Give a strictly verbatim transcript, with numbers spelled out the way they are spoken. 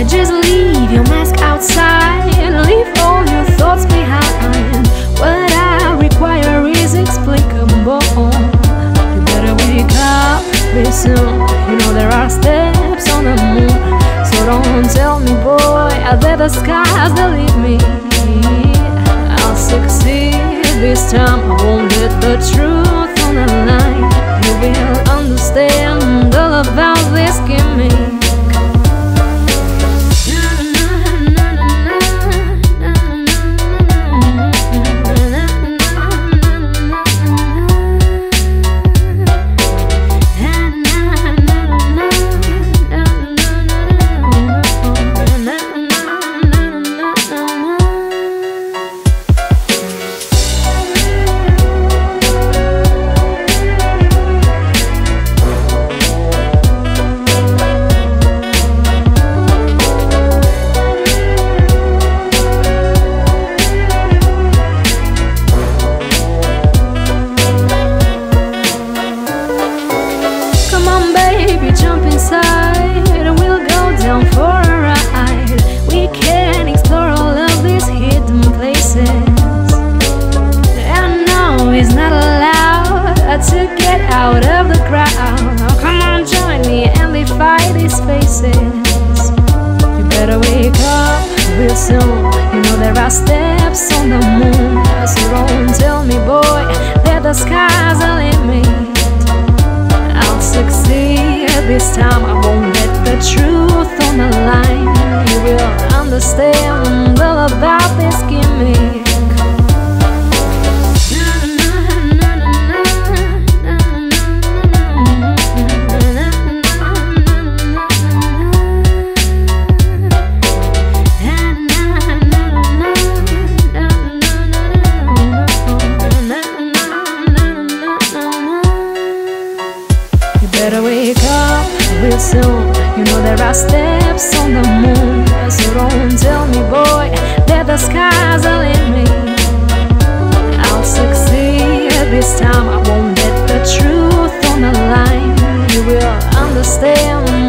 Just leave your mask outside, leave all your thoughts behind. What I require is explicable. You better wake up very soon. You know there are steps on the moon. So don't tell me, boy, that the skies believe me. I'll succeed this time. I won't let the truth on the line. You will understand all about this gimmick. Jump inside and we'll go down for a ride. We can explore all of these hidden places. And no, it's not allowed to get out of the crowd. Oh, come on, join me and defy these faces. You better wake up real soon. You know there are steps on the moon. So don't tell me, boy, that the sky's the limit. I'll succeed this time. I won't let the truth on the line. You will understand all about this gimmick. Better wake up real soon. You know there are steps on the moon. So don't tell me, boy, that the sky's the limit. I'll succeed this time. I won't let the truth on the line. You will understand